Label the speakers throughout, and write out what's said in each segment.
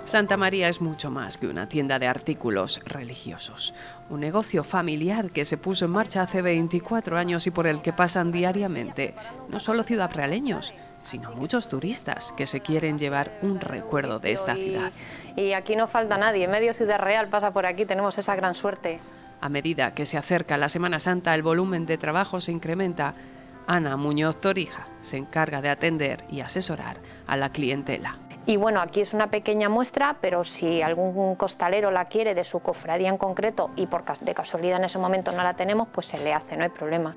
Speaker 1: Santa María es mucho más que una tienda de artículos religiosos. Un negocio familiar que se puso en marcha hace 24 años y por el que pasan diariamente no solo ciudadrealeños, sino muchos turistas que se quieren llevar un recuerdo de esta ciudad.
Speaker 2: Y aquí no falta nadie, medio Ciudad Real pasa por aquí, tenemos esa gran suerte.
Speaker 1: A medida que se acerca la Semana Santa, el volumen de trabajo se incrementa. Ana Muñoz Torija se encarga de atender y asesorar a la clientela.
Speaker 2: Y bueno, aquí es una pequeña muestra, pero si algún costalero la quiere de su cofradía en concreto y de casualidad en ese momento no la tenemos, pues se le hace, no hay problema.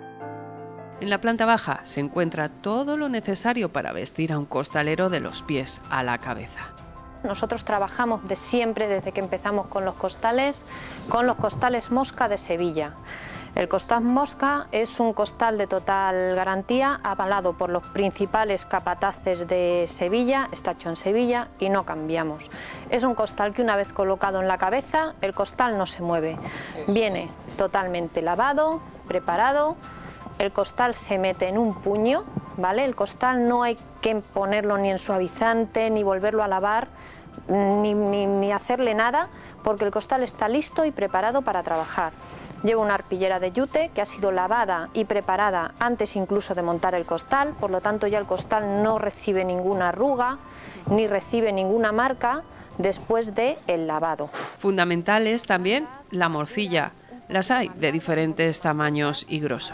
Speaker 1: En la planta baja se encuentra todo lo necesario para vestir a un costalero de los pies a la cabeza.
Speaker 2: Nosotros trabajamos de siempre, desde que empezamos con los costales Mosca de Sevilla. El costal Mosca es un costal de total garantía, avalado por los principales capataces de Sevilla, está hecho en Sevilla y no cambiamos. Es un costal que una vez colocado en la cabeza, el costal no se mueve. Viene totalmente lavado, preparado, el costal se mete en un puño, ¿vale? El costal no hay que ponerlo ni en suavizante, ni volverlo a lavar, ni hacerle nada, porque el costal está listo y preparado para trabajar. Lleva una arpillera de yute que ha sido lavada y preparada antes incluso de montar el costal, por lo tanto ya el costal no recibe ninguna arruga ni recibe ninguna marca después del lavado.
Speaker 1: Fundamental es también la morcilla. Las hay de diferentes tamaños y grosor.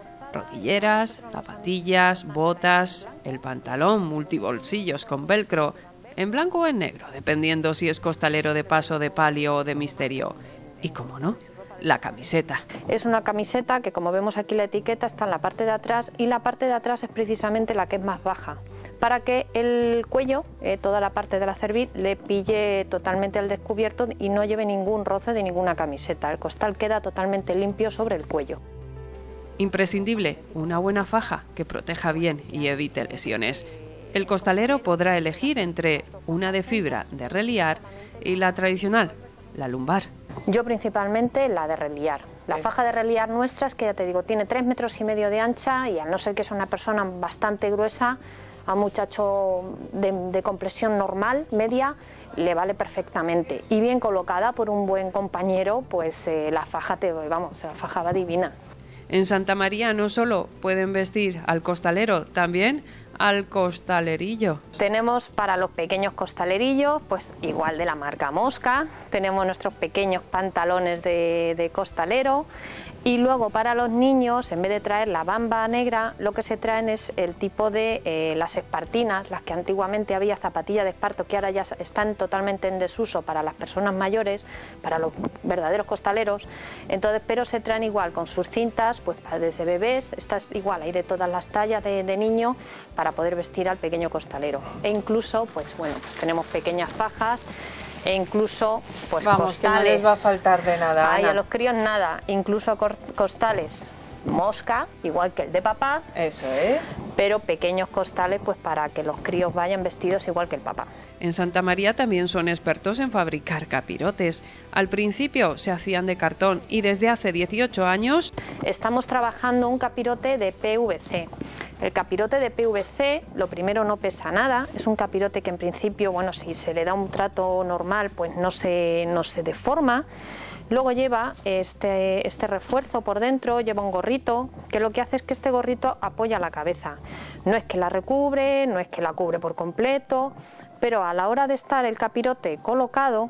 Speaker 1: Rodilleras, zapatillas, botas, el pantalón multibolsillos con velcro, en blanco o en negro, dependiendo si es costalero de paso, de palio o de misterio. Y cómo no, la camiseta.
Speaker 2: Es una camiseta que, como vemos aquí la etiqueta, está en la parte de atrás y la parte de atrás es precisamente la que es más baja, para que el cuello, toda la parte de la cerviz, le pille totalmente al descubierto y no lleve ningún roce de ninguna camiseta. El costal queda totalmente limpio sobre el cuello.
Speaker 1: Imprescindible, una buena faja que proteja bien y evite lesiones. El costalero podrá elegir entre una de fibra de reliar y la tradicional, la lumbar.
Speaker 2: Yo principalmente la de reliar. La faja de reliar nuestra es que, ya te digo, tiene 3,5 metros de ancha y al no ser que es una persona bastante gruesa, a un muchacho de complexión normal, media, le vale perfectamente. Y bien colocada por un buen compañero, pues la faja la faja va divina.
Speaker 1: En Santa María no solo pueden vestir al costalero, también al costalerillo.
Speaker 2: Tenemos para los pequeños costalerillos, pues igual de la marca Mosca, tenemos nuestros pequeños pantalones de costalero, y luego para los niños, en vez de traer la bamba negra, lo que se traen es el tipo de las espartinas, las que antiguamente había zapatilla de esparto, que ahora ya están totalmente en desuso para las personas mayores, para los verdaderos costaleros. Entonces, pero se traen igual con sus cintas, pues desde bebés, estas igual hay de todas las tallas de niño, para poder vestir al pequeño costalero. E incluso, pues bueno, pues tenemos pequeñas fajas e incluso pues
Speaker 3: vamos,
Speaker 2: costales.
Speaker 3: Que no les va a faltar de nada.
Speaker 2: Ay, a los críos nada, incluso costales Mosca, igual que el de papá.
Speaker 3: Eso es.
Speaker 2: Pero pequeños costales, pues para que los críos vayan vestidos igual que el papá.
Speaker 1: En Santa María también son expertos en fabricar capirotes. Al principio se hacían de cartón y desde hace 18 años
Speaker 2: estamos trabajando un capirote de PVC. El capirote de PVC, lo primero, no pesa nada, es un capirote que en principio, bueno, si se le da un trato normal, pues no se deforma. Luego lleva este refuerzo por dentro, lleva un gorrito, que lo que hace es que este gorrito apoya la cabeza. No es que la recubre, no es que la cubre por completo, pero a la hora de estar el capirote colocado,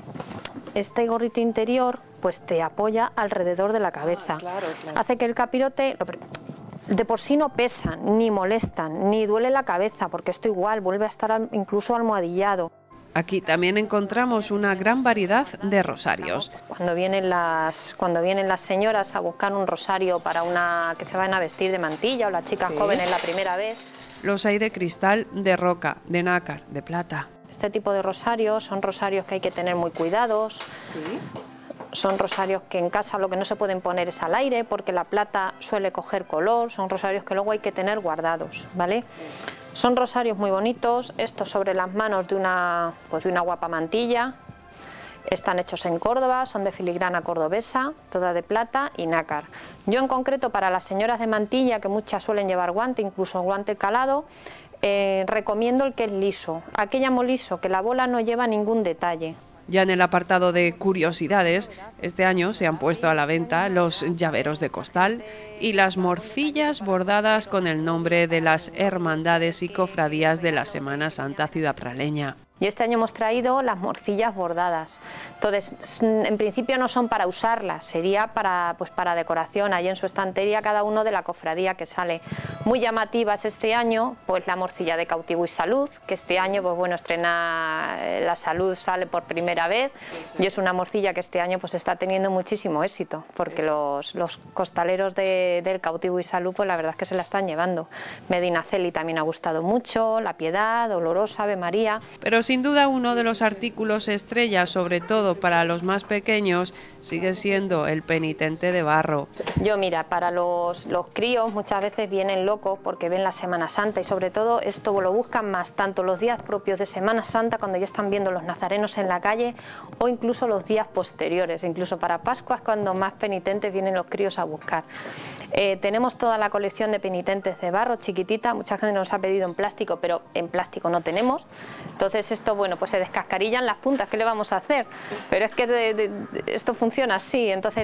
Speaker 2: este gorrito interior pues te apoya alrededor de la cabeza.
Speaker 3: Claro.
Speaker 2: Hace que el capirote de por sí no pesan, ni molestan, ni duele la cabeza, porque esto igual vuelve a estar incluso almohadillado.
Speaker 1: Aquí también encontramos una gran variedad de rosarios.
Speaker 2: Cuando vienen las señoras a buscar un rosario para que se van a vestir de mantilla, o las chicas jóvenes la primera vez.
Speaker 1: Los hay de cristal, de roca, de nácar, de plata.
Speaker 2: Este tipo de rosarios son rosarios que hay que tener muy cuidados.
Speaker 3: Sí.
Speaker 2: Son rosarios que en casa lo que no se pueden poner es al aire, porque la plata suele coger color. Son rosarios que luego hay que tener guardados, ¿vale? Son rosarios muy bonitos, estos sobre las manos de una guapa mantilla. Están hechos en Córdoba, son de filigrana cordobesa, toda de plata y nácar. Yo en concreto, para las señoras de mantilla, que muchas suelen llevar guante, incluso guante calado, recomiendo el que es liso. Aquí llamo liso, que la bola no lleva ningún detalle.
Speaker 1: Ya en el apartado de curiosidades, este año se han puesto a la venta los llaveros de costal y las morcillas bordadas con el nombre de las hermandades y cofradías de la Semana Santa ciudadpraleña.
Speaker 2: Y este año hemos traído las morcillas bordadas. Entonces, en principio no son para usarlas, sería para decoración. Ahí en su estantería cada uno de la cofradía que sale. Muy llamativas este año, pues la morcilla de Cautivo y Salud, que este año, pues bueno, estrena la Salud, sale por primera vez. Y es una morcilla que este año pues está teniendo muchísimo éxito, porque los costaleros del Cautivo y Salud, pues la verdad es que se la están llevando. Medinaceli también ha gustado mucho, La Piedad, Dolorosa, Ave María.
Speaker 1: Pero sin duda uno de los artículos estrella, sobre todo para los más pequeños, sigue siendo el penitente de barro.
Speaker 2: Yo mira, para los críos muchas veces vienen locos porque ven la Semana Santa y sobre todo esto lo buscan más tanto los días propios de Semana Santa, cuando ya están viendo los nazarenos en la calle, o incluso los días posteriores, incluso para Pascua es cuando más penitentes vienen los críos a buscar. Tenemos toda la colección de penitentes de barro chiquitita, mucha gente nos ha pedido en plástico, pero en plástico no tenemos. Entonces esto, bueno, pues se descascarillan las puntas, ¿qué le vamos a hacer? Pero es que esto funciona así. Entonces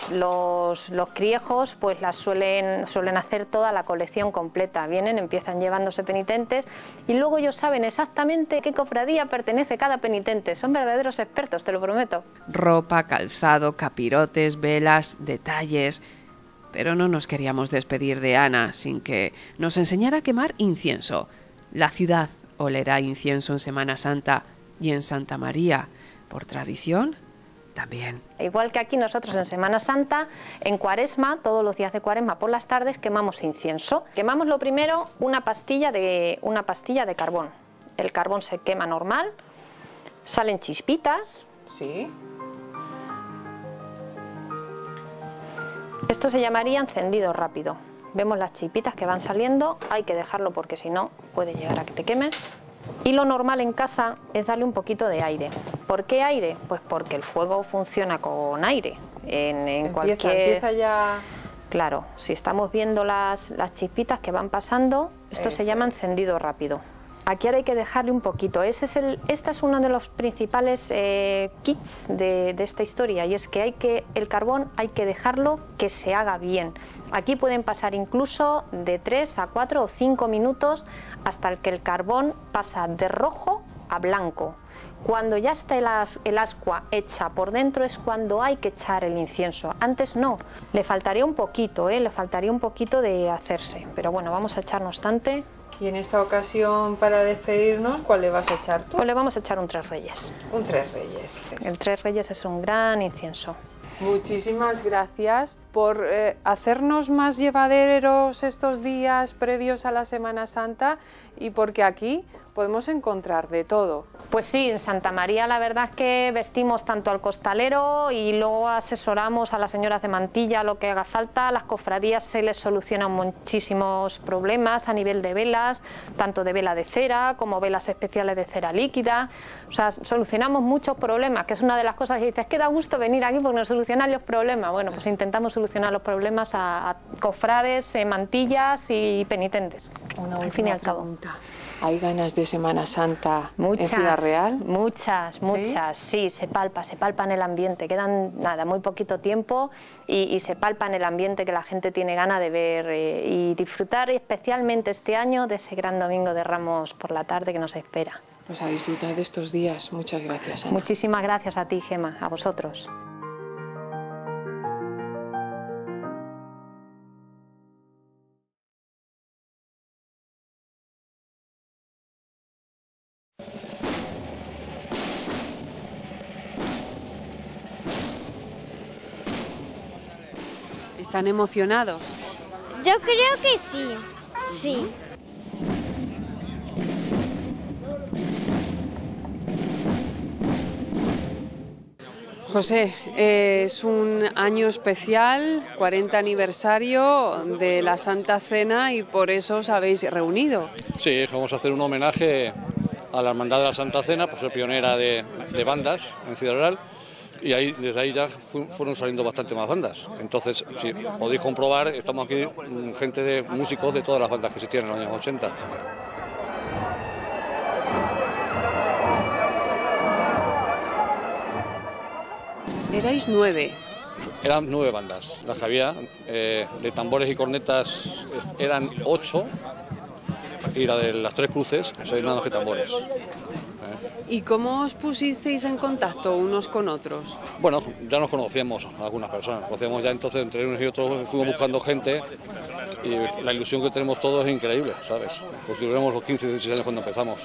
Speaker 2: los criejos pues las suelen hacer toda la colección completa. Vienen, empiezan llevándose penitentes y luego ellos saben exactamente qué cofradía pertenece cada penitente. Son verdaderos expertos, te lo prometo.
Speaker 1: Ropa, calzado, capirotes, velas, detalles. Pero no nos queríamos despedir de Ana sin que nos enseñara a quemar incienso. La ciudad olerá incienso en Semana Santa y en Santa María, por tradición, también.
Speaker 2: Igual que aquí nosotros en Semana Santa, en Cuaresma, todos los días de Cuaresma por las tardes quemamos incienso. Quemamos lo primero una pastilla de carbón. El carbón se quema normal, salen chispitas.
Speaker 3: Sí.
Speaker 2: Esto se llamaría encendido rápido. Vemos las chispitas que van saliendo, hay que dejarlo porque si no puede llegar a que te quemes. Y lo normal en casa es darle un poquito de aire. ¿Por qué aire? Pues porque el fuego funciona con aire.
Speaker 3: Empieza ya.
Speaker 2: Claro, si estamos viendo las chispitas que van pasando, esto se llama encendido rápido. Aquí ahora hay que dejarle un poquito. Este es uno de los principales kits de esta historia, y es que el carbón hay que dejarlo que se haga bien. Aquí pueden pasar incluso de 3 a 4 o 5 minutos hasta que el carbón pasa de rojo a blanco. Cuando ya está el ascua hecha por dentro es cuando hay que echar el incienso. Antes no, le faltaría un poquito, le faltaría un poquito de hacerse. Pero bueno, vamos a echar no obstante.
Speaker 3: Y en esta ocasión, para despedirnos, ¿cuál le vas a echar tú?
Speaker 2: Pues le vamos a echar un Tres Reyes.
Speaker 3: Un Tres Reyes.
Speaker 2: El Tres Reyes es un gran incienso.
Speaker 1: Muchísimas gracias por hacernos más llevaderos estos días previos a la Semana Santa, y porque aquí podemos encontrar de todo.
Speaker 2: Pues sí, en Santa María la verdad es que vestimos tanto al costalero y luego asesoramos a las señoras de mantilla lo que haga falta. A las cofradías se les solucionan muchísimos problemas a nivel de velas, tanto de vela de cera como velas especiales de cera líquida. O sea, solucionamos muchos problemas, que es una de las cosas que dices, que da gusto venir aquí porque nos solucionan los problemas. Bueno, pues intentamos solucionar los problemas a cofrades, mantillas y penitentes. Al fin y al cabo.
Speaker 3: ¿Hay ganas de Semana Santa
Speaker 2: muchas,
Speaker 3: en Ciudad Real?
Speaker 2: Muchas, sí, se palpa en el ambiente. Quedan muy poquito tiempo y se palpa en el ambiente que la gente tiene ganas de ver y disfrutar, especialmente este año, de ese gran domingo de Ramos por la tarde que nos espera.
Speaker 3: Pues a disfrutar de estos días. Muchas gracias, Ana.
Speaker 2: Muchísimas gracias a ti, Gema, a vosotros.
Speaker 1: ¿Están emocionados?
Speaker 4: Yo creo que sí, sí.
Speaker 1: José, es un año especial, 40 aniversario de la Santa Cena, y por eso os habéis reunido.
Speaker 5: Sí, vamos a hacer un homenaje a la Hermandad de la Santa Cena, por ser pionera de bandas en Ciudad Real, y desde ahí ya fueron saliendo bastante más bandas. Entonces, si podéis comprobar, estamos aquí gente de músicos de todas las bandas que existían en los años 80.
Speaker 1: Erais 9.
Speaker 5: Eran 9 bandas las que había, de tambores y cornetas eran 8, y la de las 3 cruces, 6 nada más que tambores.
Speaker 1: ¿Y cómo os pusisteis en contacto unos con otros?
Speaker 5: Bueno, ya nos conocíamos algunas personas, nos conocíamos ya, entonces entre unos y otros fuimos buscando gente y la ilusión que tenemos todos es increíble, ¿sabes? Pues tuvimos los 15, 16 años cuando empezamos.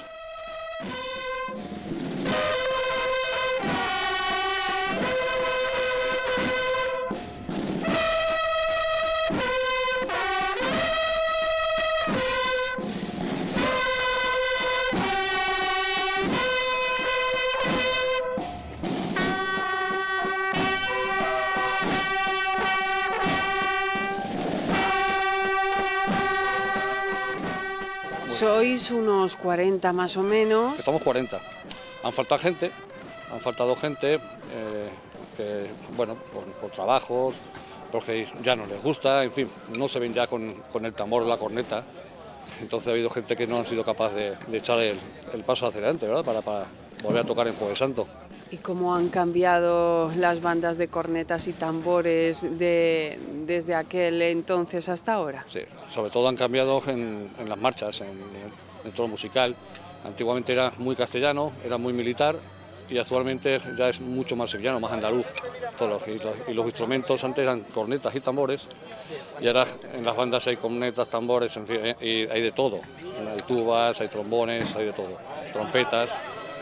Speaker 1: Sois unos 40 más o menos.
Speaker 5: Estamos 40. Han faltado gente que, bueno, por trabajos, porque ya no les gusta, en fin, no se ven ya con el tambor o la corneta. Entonces ha habido gente que no han sido capaces de echar el paso hacia adelante, ¿verdad? Para volver a tocar en Jueves Santo.
Speaker 1: ¿Y cómo han cambiado las bandas de cornetas y tambores desde aquel entonces hasta ahora?
Speaker 5: Sí, sobre todo han cambiado en las marchas, en el tono musical. Antiguamente era muy castellano, era muy militar, y actualmente ya es mucho más sevillano, más andaluz. Y los instrumentos antes eran cornetas y tambores, y ahora en las bandas hay cornetas, tambores, en fin, y hay de todo. Hay tubas, hay trombones, hay de todo, trompetas.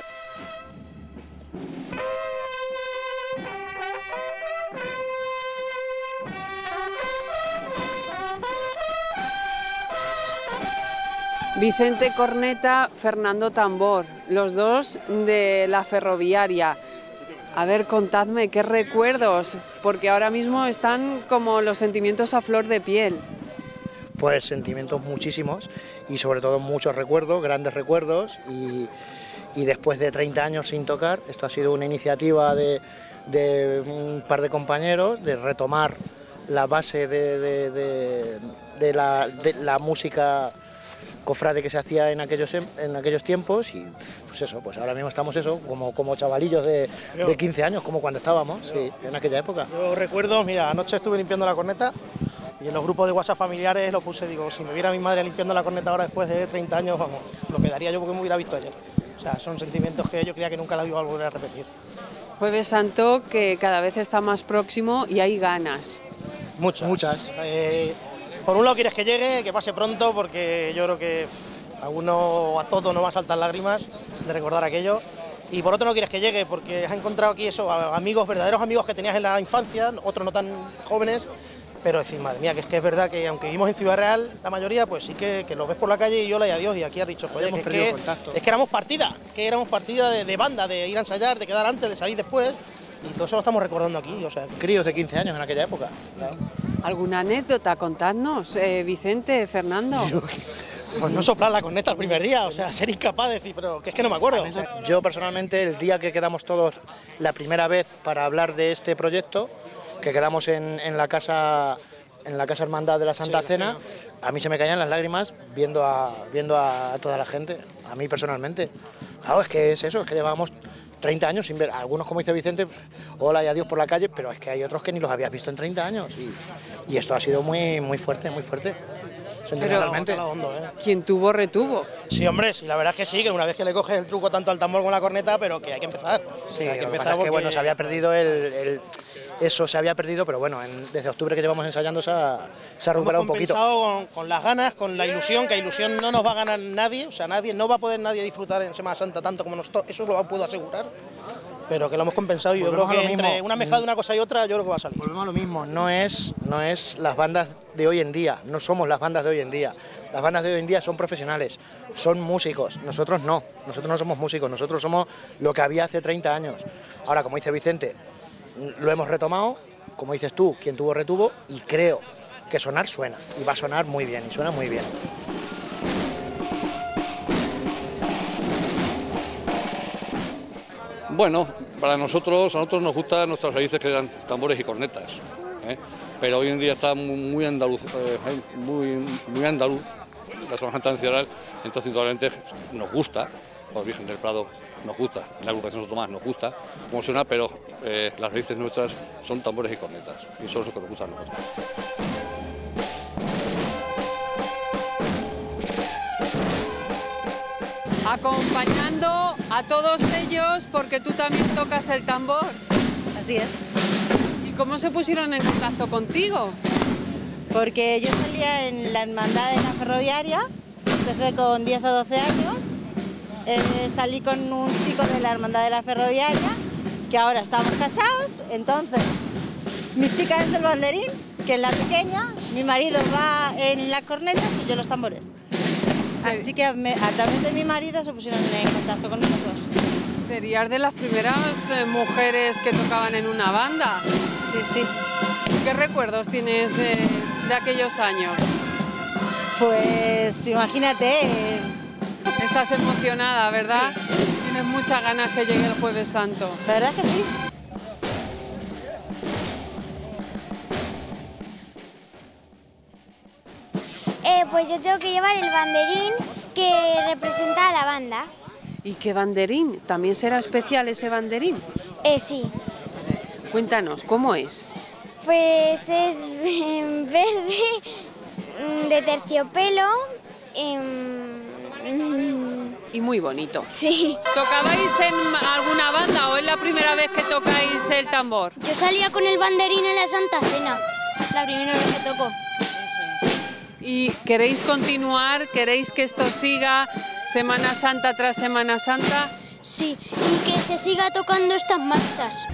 Speaker 1: Vicente corneta, Fernando tambor, los dos de la ferroviaria. A ver, contadme, ¿qué recuerdos? Porque ahora mismo están como los sentimientos a flor de piel.
Speaker 6: Pues sentimientos muchísimos y sobre todo muchos recuerdos, grandes recuerdos, y después de 30 años sin tocar, esto ha sido una iniciativa de un par de compañeros de retomar la base de la música cofrade que se hacía en aquellos tiempos, y pues eso, pues ahora mismo estamos como chavalillos de 15 años, como cuando estábamos, sí, en aquella época.
Speaker 7: Yo recuerdo, mira, anoche estuve limpiando la corneta y en los grupos de WhatsApp familiares lo puse, digo, si me viera mi madre limpiando la corneta ahora después de 30 años, vamos, lo que daría yo porque me hubiera visto ayer. O sea, son sentimientos que yo creía que nunca la iba a volver a repetir.
Speaker 1: Jueves Santo que cada vez está más próximo y hay ganas.
Speaker 7: Muchas. Por un lado quieres que llegue, que pase pronto, porque yo creo que a todos nos va a saltar lágrimas de recordar aquello. Y por otro no quieres que llegue, porque has encontrado aquí amigos, verdaderos amigos que tenías en la infancia, otros no tan jóvenes, pero decir, madre mía, que es verdad que aunque vivimos en Ciudad Real, la mayoría, pues sí que los ves por la calle y hola y adiós, y aquí has dicho, joder, es que éramos partida, de banda, de ir a ensayar, de quedar antes, de salir después, y todo eso lo estamos recordando aquí, o sea.
Speaker 6: Críos de 15 años en aquella época. Claro.
Speaker 1: ¿Alguna anécdota? Contadnos, Vicente, Fernando.
Speaker 7: Pues no soplar la corneta el primer día, o sea, ser incapaz de decir, pero que es que no me acuerdo.
Speaker 6: Yo personalmente, el día que quedamos todos la primera vez para hablar de este proyecto, que quedamos en la casa Hermandad de la Santa Cena, a mí se me caían las lágrimas viendo a toda la gente, a mí personalmente. Claro, es que es eso, es que llevábamos 30 años sin ver, algunos, como dice Vicente, hola y adiós por la calle, pero es que hay otros que ni los habías visto en 30 años, y esto ha sido muy fuerte, sentimentalmente.
Speaker 1: ¿Quién tuvo, retuvo?
Speaker 7: Sí, hombre, sí, la verdad es que sí, que una vez que le coges el truco tanto al tambor como a la corneta, pero que hay que empezar.
Speaker 6: Sí, hay que empezar porque... bueno, se había perdido eso se había perdido, pero bueno, desde octubre que llevamos ensayando se ha recuperado un poquito.
Speaker 7: Hemos compensado con las ganas, con la ilusión, que ilusión no nos va a ganar nadie, o sea, no va a poder nadie disfrutar en Semana Santa tanto como nosotros, eso lo puedo asegurar, pero que lo hemos compensado y yo creo que entre una mezcla de una cosa y otra, yo creo que va a salir.
Speaker 6: Volvemos a lo mismo, no es las bandas de hoy en día, no somos las bandas de hoy en día. Las bandas de hoy en día son profesionales, son músicos, nosotros no somos músicos, nosotros somos lo que había hace 30 años. Ahora, como dice Vicente, lo hemos retomado, como dices tú, quien tuvo retuvo, y creo que suena, y va a sonar muy bien, y suena muy bien.
Speaker 5: Bueno, a nosotros nos gustan nuestras raíces, que eran tambores y cornetas, pero hoy en día está muy andaluz, muy andaluz la Semana Santa en Ciudad Real, entonces indudablemente nos gusta, por Virgen del Prado nos gusta, en la agrupación Santo Tomás nos gusta cómo suena, pero las raíces nuestras son tambores y cornetas, y eso es lo que nos gusta a nosotros.
Speaker 1: Acompañando a todos ellos porque tú también tocas el tambor.
Speaker 8: Así es.
Speaker 1: ¿Y cómo se pusieron en contacto contigo?
Speaker 8: Porque yo salía en la hermandad de la ferroviaria, empecé con 10 o 12 años, salí con un chico de la hermandad de la ferroviaria, que ahora estamos casados, entonces mi chica es el banderín, que es la pequeña, mi marido va en las cornetas y yo los tambores. Sí. Así que a través de mi marido se pusieron en contacto con nosotros.
Speaker 1: ¿Serías de las primeras mujeres que tocaban en una banda?
Speaker 8: Sí, sí.
Speaker 1: ¿Qué recuerdos tienes de aquellos años?
Speaker 8: Pues imagínate.
Speaker 1: Estás emocionada, ¿verdad?
Speaker 8: Sí.
Speaker 1: Tienes muchas ganas que llegue el Jueves Santo.
Speaker 8: La verdad es que sí.
Speaker 4: Pues yo tengo que llevar el banderín que representa a la banda.
Speaker 1: ¿Y qué banderín? ¿También será especial ese banderín?
Speaker 4: Sí.
Speaker 1: Cuéntanos, ¿cómo es?
Speaker 4: Pues es verde, de terciopelo.
Speaker 1: Y muy bonito.
Speaker 4: Sí.
Speaker 1: ¿Tocabais en alguna banda o es la primera vez que tocáis el tambor?
Speaker 4: Yo salía con el banderín en la Santa Cena, la primera vez que tocó.
Speaker 1: ¿Y queréis continuar? ¿Queréis que esto siga Semana Santa tras Semana Santa?
Speaker 4: Sí, y que se siga tocando estas marchas.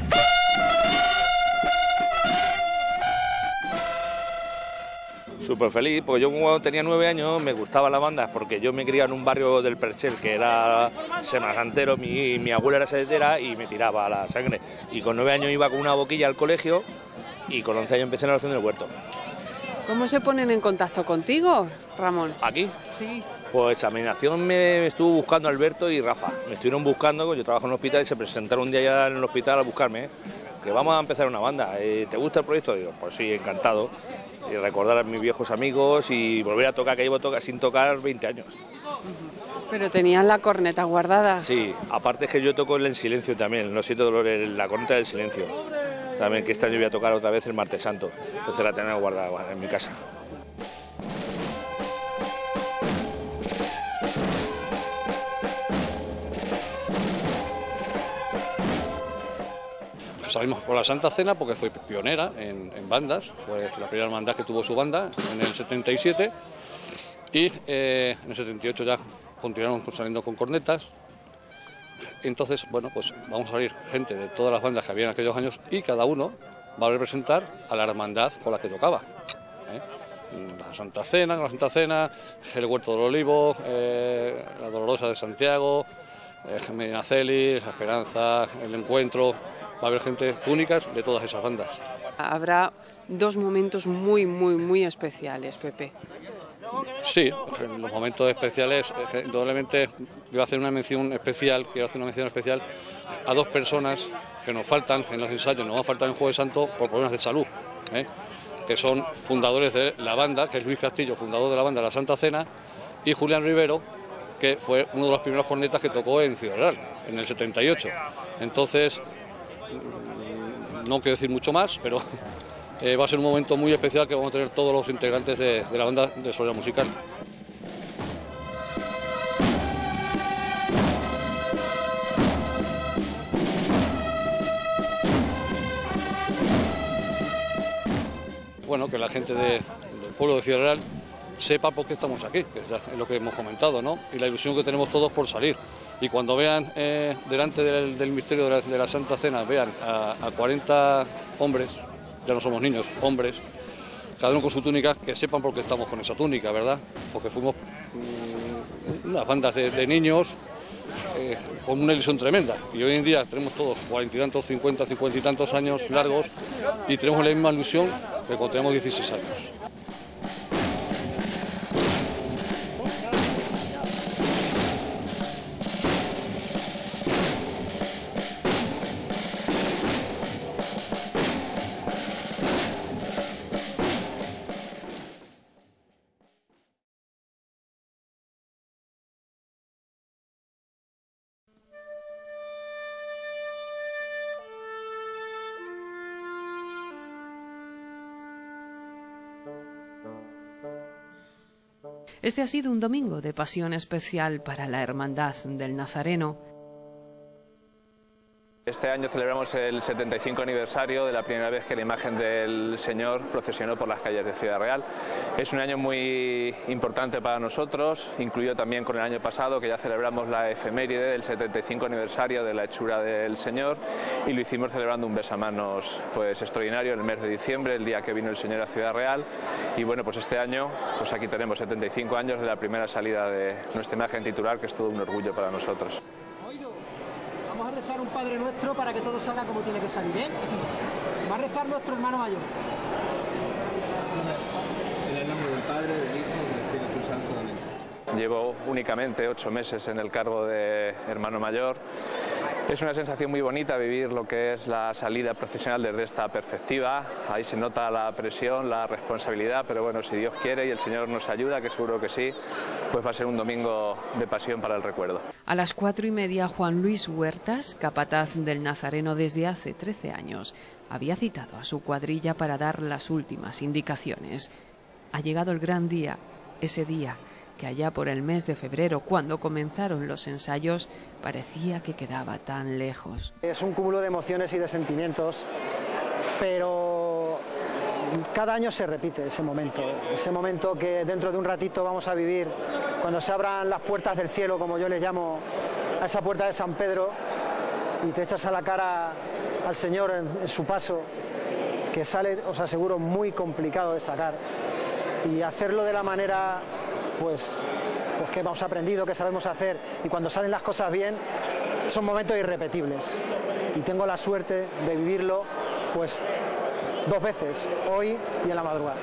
Speaker 9: Súper feliz, porque yo cuando tenía 9 años me gustaba la banda, porque yo me criaba en un barrio del Perchel que era semanantero, mi abuela era saetera y me tiraba la sangre. Y con 9 años iba con una boquilla al colegio y con 11 años empecé en la oración del huerto.
Speaker 1: ¿Cómo se ponen en contacto contigo, Ramón?
Speaker 9: ¿Aquí?
Speaker 1: Sí.
Speaker 9: Pues a mi nación me estuvo buscando Alberto y Rafa. Me estuvieron buscando, yo trabajo en el hospital y se presentaron un día ya en el hospital a buscarme, que vamos a empezar una banda. ¿Te gusta el proyecto? Digo, pues sí, encantado. Y recordar a mis viejos amigos y volver a tocar, que llevo sin tocar 20 años.
Speaker 1: ¿Pero tenías la corneta guardada?
Speaker 9: Sí, aparte es que yo toco en silencio también, no siento dolor, la corneta del silencio. También que este año voy a tocar otra vez el martes santo, entonces la tengo guardada en mi casa.
Speaker 5: Salimos con la Santa Cena porque fue pionera en bandas, fue la primera hermandad que tuvo su banda en el 77 y en el 78 ya continuaron saliendo con cornetas. Entonces, bueno, pues vamos a salir gente de todas las bandas que había en aquellos años y cada uno va a representar a la hermandad con la que tocaba. La Santa Cena, el Huerto del Olivo, la Dolorosa de Santiago, Medinaceli, la Esperanza, el Encuentro. Va a haber gente túnicas de todas esas bandas.
Speaker 1: Habrá dos momentos muy especiales, Pepe.
Speaker 5: Sí, los momentos especiales, indudablemente quiero hacer una mención especial a dos personas que nos faltan en los ensayos, nos van a faltar en Jueves Santo por problemas de salud, que son fundadores de la banda, que es Luis Castillo, fundador de la banda La Santa Cena, y Julián Rivero, que fue uno de los primeros cornetas que tocó en Ciudad Real, en el 78. Entonces, no quiero decir mucho más, pero va a ser un momento muy especial que vamos a tener todos los integrantes de la banda de Soledad Musical. Bueno, que la gente del pueblo de Ciudad Real sepa por qué estamos aquí, que es lo que hemos comentado, ¿no? Y la ilusión que tenemos todos por salir. Y cuando vean delante del misterio de la Santa Cena, vean a 40 hombres, ya no somos niños, hombres, cada uno con su túnica, que sepan por qué estamos con esa túnica, ¿verdad? Porque fuimos unas bandas de niños con una ilusión tremenda. Y hoy en día tenemos todos 40 y tantos, 50 y tantos años largos y tenemos la misma ilusión que cuando tenemos 16 años.
Speaker 1: Este ha sido un domingo de pasión especial para la Hermandad del Nazareno.
Speaker 10: Este año celebramos el 75 aniversario de la primera vez que la imagen del Señor procesionó por las calles de Ciudad Real. Es un año muy importante para nosotros, incluido también con el año pasado, que ya celebramos la efeméride del 75 aniversario de la hechura del Señor, y lo hicimos celebrando un besamanos pues extraordinario en el mes de diciembre, el día que vino el Señor a Ciudad Real. Y bueno, pues este año pues aquí tenemos 75 años de la primera salida de nuestra imagen titular, que es todo un orgullo para nosotros.
Speaker 11: Vamos a rezar un Padre Nuestro para que todo salga como tiene que salir, ¿eh? Va a rezar nuestro hermano mayor.
Speaker 12: En el nombre del Padre, del Hijo y del Espíritu Santo. Amén.
Speaker 10: Llevo únicamente 8 meses en el cargo de hermano mayor. Es una sensación muy bonita vivir lo que es la salida procesional desde esta perspectiva. Ahí se nota la presión, la responsabilidad, pero bueno, si Dios quiere y el Señor nos ayuda, que seguro que sí, pues va a ser un domingo de pasión para el recuerdo.
Speaker 1: A las 4:30, Juan Luis Huertas, capataz del Nazareno desde hace 13 años, había citado a su cuadrilla para dar las últimas indicaciones. Ha llegado el gran día, ese día que allá por el mes de febrero, cuando comenzaron los ensayos, parecía que quedaba tan lejos.
Speaker 11: Es un cúmulo de emociones y de sentimientos, pero cada año se repite ese momento que dentro de un ratito vamos a vivir, cuando se abran las puertas del cielo, como yo les llamo a esa puerta de San Pedro, y te echas a la cara al Señor en su paso, que sale, os aseguro, muy complicado de sacar, y hacerlo de la manera pues que hemos aprendido, que sabemos hacer, y cuando salen las cosas bien, son momentos irrepetibles, y tengo la suerte de vivirlo pues 2 veces, hoy y en la madrugada.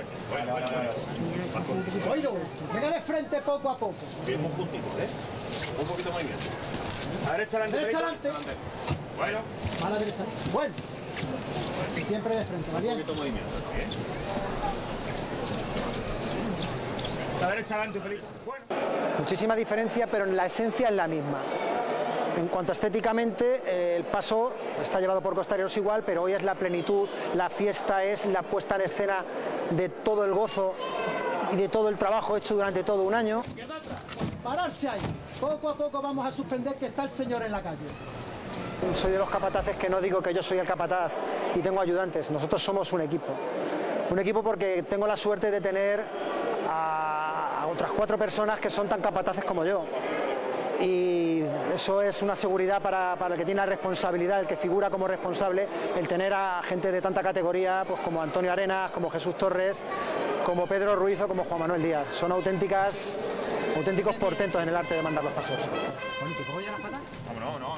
Speaker 11: Oído, venga de frente poco a poco.
Speaker 12: Bien, muy juntito, ¿eh? Un poquito más bien. A derecha adelante.
Speaker 11: Derecha adelante.
Speaker 12: Bueno.
Speaker 11: A la derecha. Bueno. Siempre de frente, ¿vale?
Speaker 12: Un poquito de movimiento. Bien. La derecha adelante, un pelito. Bueno.
Speaker 11: Muchísima diferencia, pero en la esencia es la misma. En cuanto a estéticamente, el paso está llevado por costaleros igual, pero hoy es la plenitud, la fiesta es la puesta en escena de todo el gozo y de todo el trabajo hecho durante todo un año. Pararse ahí, poco a poco vamos a suspender que está el Señor en la calle. Soy de los capataces que no digo que yo soy el capataz y tengo ayudantes, nosotros somos un equipo. Un equipo porque tengo la suerte de tener a otras 4 personas que son tan capataces como yo. Y eso es una seguridad para el que tiene la responsabilidad, el que figura como responsable, el tener a gente de tanta categoría, pues como Antonio Arenas, como Jesús Torres, como Pedro Ruiz o como Juan Manuel Díaz. Son auténticos portentos en el arte de mandar los pasos.
Speaker 12: ¿Te puedo ya las patas? No.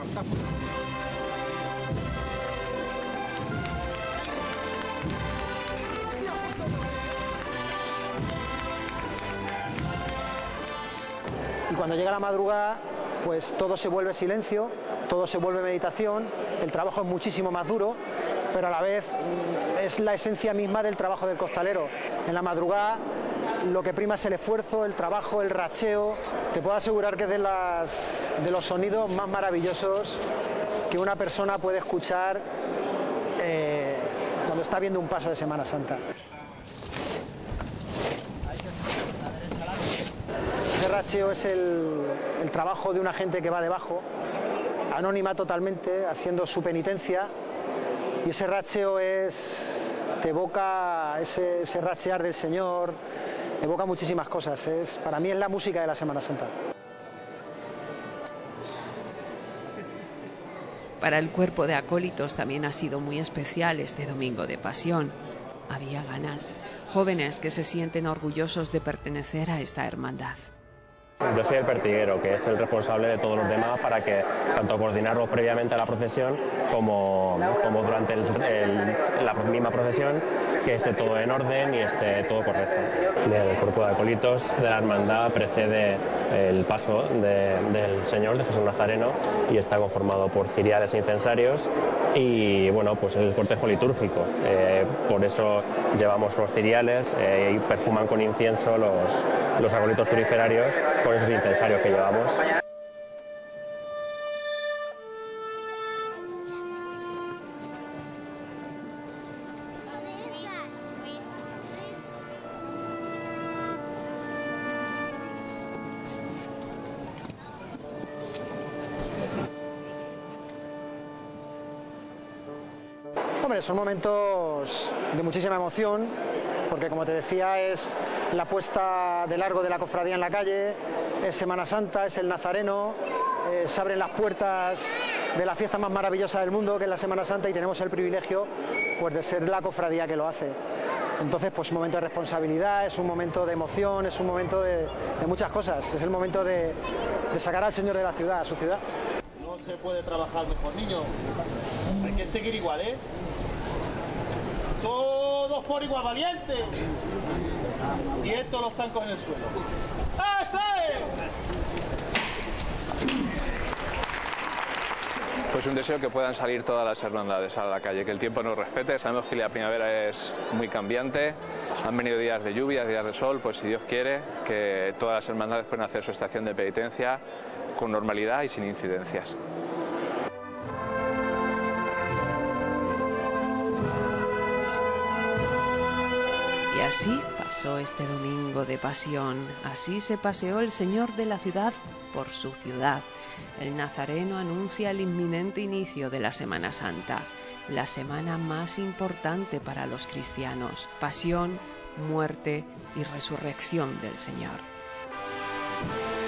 Speaker 11: Y cuando llega la madrugada, pues todo se vuelve silencio, todo se vuelve meditación, el trabajo es muchísimo más duro, pero a la vez es la esencia misma del trabajo del costalero. En la madrugada lo que prima es el esfuerzo, el trabajo, el racheo. Te puedo asegurar que es de los sonidos más maravillosos que una persona puede escuchar cuando está viendo un paso de Semana Santa. Ese racheo es el trabajo de una gente que va debajo, anónima totalmente, haciendo su penitencia, y ese racheo te evoca ese rachear del Señor, evoca muchísimas cosas. Para mí es la música de la Semana Santa.
Speaker 1: Para el cuerpo de acólitos también ha sido muy especial este domingo de pasión. Había ganas, jóvenes que se sienten orgullosos de pertenecer a esta hermandad.
Speaker 13: Yo soy el pertiguero, que es el responsable de todos los demás para que tanto coordinarlos previamente a la procesión como durante la misma procesión, que esté todo en orden y esté todo correcto. El cuerpo de acólitos de la hermandad precede el paso del Señor, de Jesús Nazareno, y está conformado por ciriales e incensarios y bueno, pues el cortejo litúrgico. Por eso llevamos los ciriales y perfuman con incienso los acólitos turiferarios con esos incensarios que llevamos.
Speaker 11: Hombre, son momentos de muchísima emoción, porque como te decía es la puesta de largo de la cofradía en la calle, es Semana Santa, es el Nazareno, se abren las puertas de la fiesta más maravillosa del mundo, que es la Semana Santa, y tenemos el privilegio pues de ser la cofradía que lo hace. Entonces, pues un momento de responsabilidad, es un momento de emoción, es un momento de muchas cosas, es el momento de sacar al Señor de la ciudad, a su ciudad.
Speaker 14: No se puede trabajar mejor, niño. Hay que seguir igual, ¿eh? Todos por igual, valiente. Y estos los zancos en el suelo.
Speaker 10: Pues un deseo que puedan salir todas las hermandades a la calle, que el tiempo nos respete. Sabemos que la primavera es muy cambiante, han venido días de lluvia, días de sol, pues si Dios quiere, que todas las hermandades puedan hacer su estación de penitencia con normalidad y sin incidencias.
Speaker 1: Y así pasó este domingo de pasión, así se paseó el Señor de la ciudad por su ciudad. El Nazareno anuncia el inminente inicio de la Semana Santa, la semana más importante para los cristianos, pasión, muerte y resurrección del Señor.